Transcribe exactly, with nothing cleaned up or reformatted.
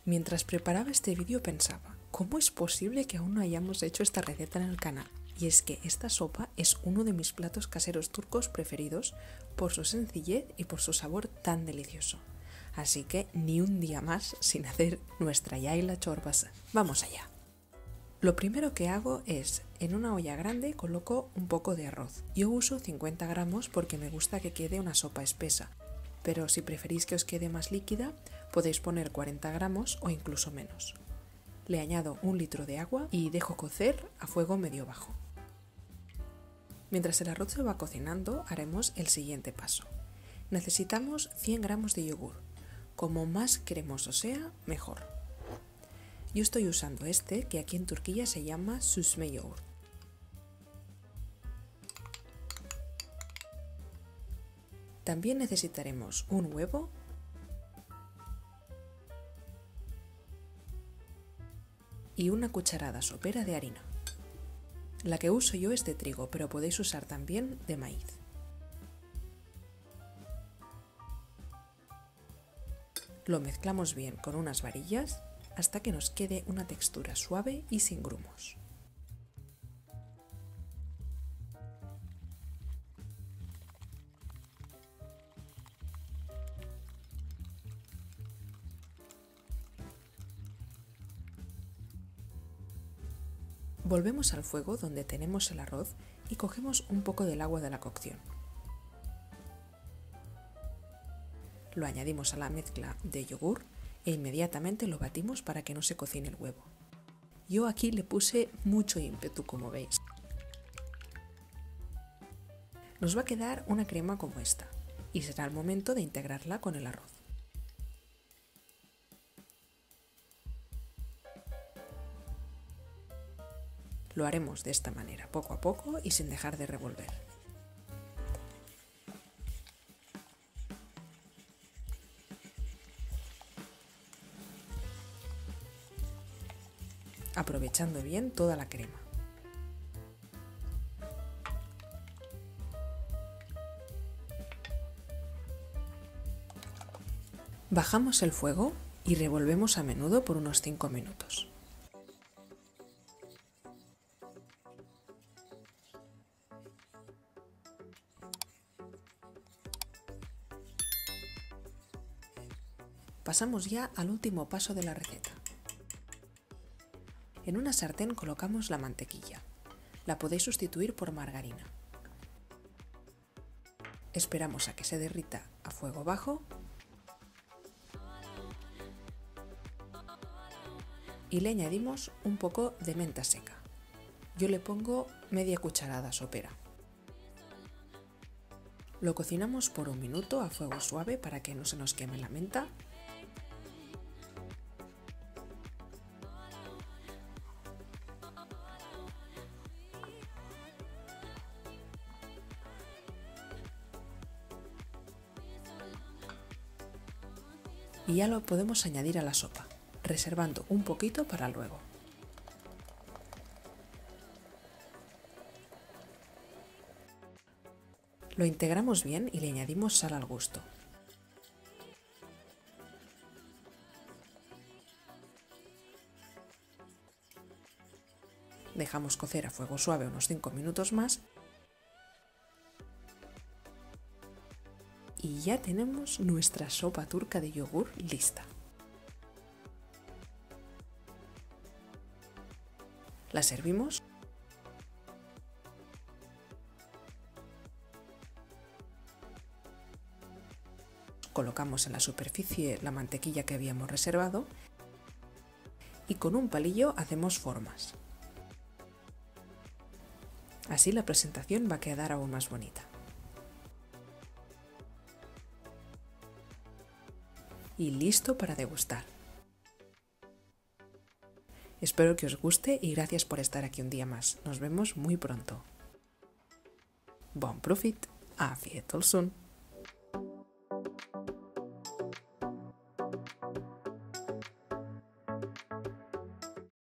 Mientras preparaba este vídeo pensaba, ¿cómo es posible que aún no hayamos hecho esta receta en el canal? Y es que esta sopa es uno de mis platos caseros turcos preferidos por su sencillez y por su sabor tan delicioso. Así que ni un día más sin hacer nuestra yayla çorbası. Vamos allá. Lo primero que hago es, en una olla grande coloco un poco de arroz. Yo uso cincuenta gramos porque me gusta que quede una sopa espesa, pero si preferís que os quede más líquida, podéis poner cuarenta gramos o incluso menos. Le añado un litro de agua y dejo cocer a fuego medio bajo. Mientras el arroz se va cocinando, haremos el siguiente paso. Necesitamos cien gramos de yogur. Como más cremoso sea, mejor. Yo estoy usando este, que aquí en Turquía se llama süzme yoğurt. También necesitaremos un huevo y una cucharada sopera de harina. La que uso yo es de trigo, pero podéis usar también de maíz. Lo mezclamos bien con unas varillas hasta que nos quede una textura suave y sin grumos. Volvemos al fuego donde tenemos el arroz y cogemos un poco del agua de la cocción. Lo añadimos a la mezcla de yogur e inmediatamente lo batimos para que no se cocine el huevo. Yo aquí le puse mucho ímpetu, como veis. Nos va a quedar una crema como esta y será el momento de integrarla con el arroz. Lo haremos de esta manera, poco a poco y sin dejar de revolver. Aprovechando bien toda la crema. Bajamos el fuego y revolvemos a menudo por unos cinco minutos. Pasamos ya al último paso de la receta. En una sartén colocamos la mantequilla. La podéis sustituir por margarina. Esperamos a que se derrita a fuego bajo y le añadimos un poco de menta seca. Yo le pongo media cucharada sopera. Lo cocinamos por un minuto a fuego suave para que no se nos queme la menta. Y ya lo podemos añadir a la sopa, reservando un poquito para luego. Lo integramos bien y le añadimos sal al gusto. Dejamos cocer a fuego suave unos cinco minutos más. Y ya tenemos nuestra sopa turca de yogur lista. La servimos. Colocamos en la superficie la mantequilla que habíamos reservado y con un palillo hacemos formas. Así la presentación va a quedar aún más bonita. Y listo para degustar. Espero que os guste y gracias por estar aquí un día más. Nos vemos muy pronto. Bon profit, afiyet olsun.